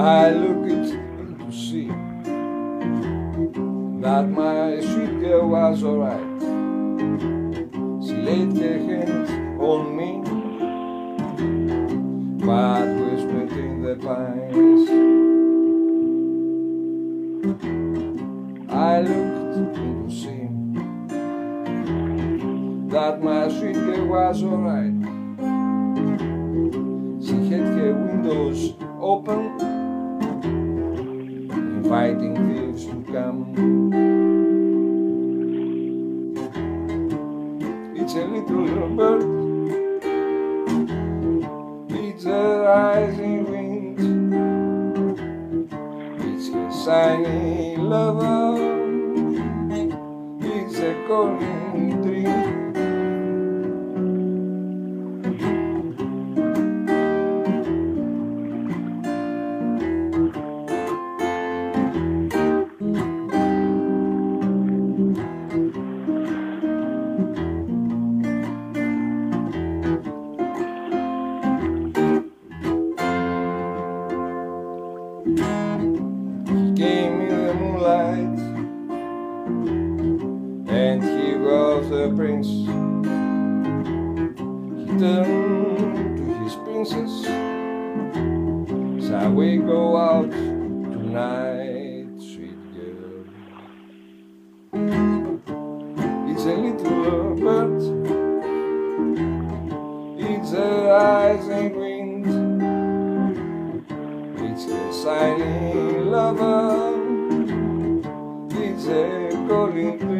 I looked to see that my sweet girl was alright. She laid her hand on me, but whispered in the pines. I looked to see that my sweet girl was alright. She had her windows open, inviting thieves to come. It's a little bird, it's a rising wind, it's a shiny lover, it's a calling dream. He came in the moonlight, and he was a prince. He turned to his princess, shall we go out tonight, sweet girl? It's a little bird, it's a rising wind, it's a shiny lover, it's a calling